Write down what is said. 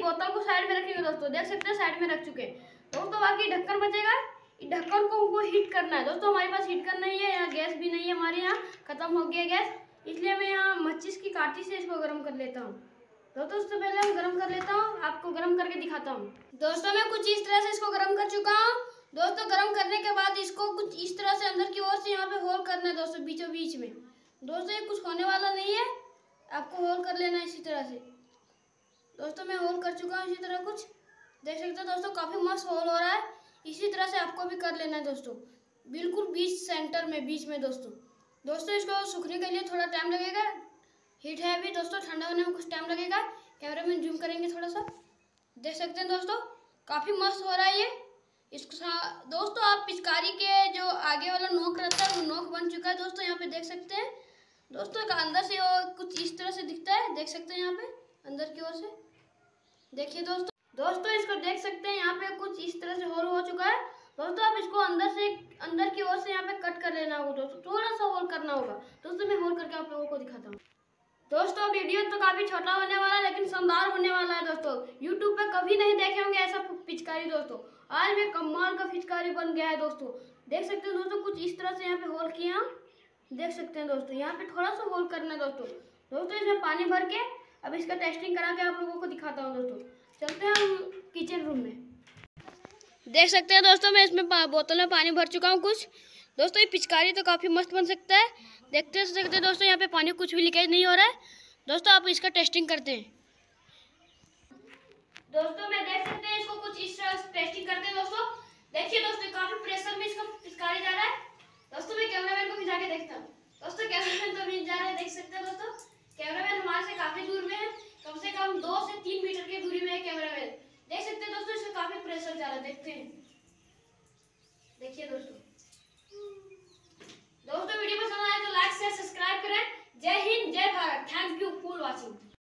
बोतल को साइड में रखेंगे दोस्तों, देख सकते हैं साइड में रख चुके हैं दोस्तों। बाकी ढक्कन बचेगा, ढक्कन को हमको हीट करना है दोस्तों। हमारे पास हीट करना नहीं है, यहाँ गैस भी नहीं है, हमारे यहाँ खत्म हो गया गैस, इसलिए मैं यहाँ माचिस की काठी से इसको गर्म कर लेता हूँ दोस्तों। उससे पहले हम गर्म कर लेता हूँ, आपको गर्म करके दिखाता हूँ दोस्तों। मैं कुछ इस तरह से इसको गर्म कर चुका हूँ दोस्तों। गर्म करने के बाद इसको कुछ इस तरह से अंदर की ओर से यहाँ पे होल करना है दोस्तों, बीचों बीच में दोस्तों। ये कुछ होने वाला नहीं है, आपको होल कर लेना है इसी तरह से दोस्तों। मैं होल कर चुका हूँ इसी तरह, कुछ देख सकते हो दोस्तों, काफ़ी मस्त होल हो रहा है। इसी तरह से आपको भी कर लेना है दोस्तों, बिल्कुल बीच सेंटर में, बीच में दोस्तों। इसको सूखने के लिए थोड़ा टाइम लगेगा, हीट है अभी दोस्तों, ठंडा होने में कुछ टाइम लगेगा। कैमरा में जूम करेंगे थोड़ा सा, देख सकते हैं दोस्तों, काफ़ी मस्त हो रहा है ये। इसको दोस्तों आप पिचकारी के जो आगे वाला नोक रहता है वो नोक बन चुका है दोस्तों, यहाँ पे देख सकते हैं दोस्तों। अंदर से वो कुछ इस तरह से दिखता है, देख सकते हैं यहाँ पे अंदर की ओर से, देखिए दोस्तों इसको देख सकते हैं, यहाँ पे कुछ इस तरह से होल हो चुका है दोस्तों। आप इसको अंदर की ओर से यहाँ पे कट कर लेना होगा दोस्तों, थोड़ा सा होल करना होगा दोस्तों। मैं होल करके आप लोगों को दिखाता हूँ दोस्तों। वीडियो तो काफी छोटा होने वाला है लेकिन शानदार होने वाला है दोस्तों। यूट्यूब पे कभी नहीं देखे होंगे ऐसा पिचकारी दोस्तों, आज में कमाल का पिचकारी बन गया है दोस्तों। देख सकते हैं दोस्तों, कुछ इस तरह से यहाँ पे होल किया, देख सकते हैं दोस्तों। यहाँ पे थोड़ा सा होल करना है दोस्तों। इसमें पानी भर के अब इसका टेस्टिंग करा के आप लोगों को दिखाता हूँ दोस्तों। चलते हैं हम किचन रूम में, देख सकते हैं दोस्तों। मैं इसमें बोतल में पानी भर चुका हूँ कुछ दोस्तों। ये पिचकारी तो काफ़ी मस्त बन सकता है, देखते सकते हैं दोस्तों। यहाँ पे पानी कुछ भी लीकेज नहीं हो रहा है दोस्तों। आप इसका टेस्टिंग करते हैं दोस्तों। मैं देख सकते हैं इसको कुछ इस तरह टेस्टिंग करते हैं दोस्तों। देखिए दोस्तों, काफ़ी प्रेशर में इसका पिचकारी जा रहा है दोस्तों। मैं कैमरामैन को भी जाके देखता हूँ दोस्तों, कैमरामैन तो भी जा रहा है, देख सकते हैं दोस्तों। कैमरामैन हमारे से काफ़ी दूर में है, कम से कम 2 से 3 मीटर की दूरी में है कैमरामैन, देख सकते हैं दोस्तों। इसका काफ़ी प्रेशर जा रहा है, देखते हैं, देखिए दोस्तों। वीडियो पसंद आए तो लाइक शेयर सब्सक्राइब करें। जय हिंद, जय भारत। Thank you for watching.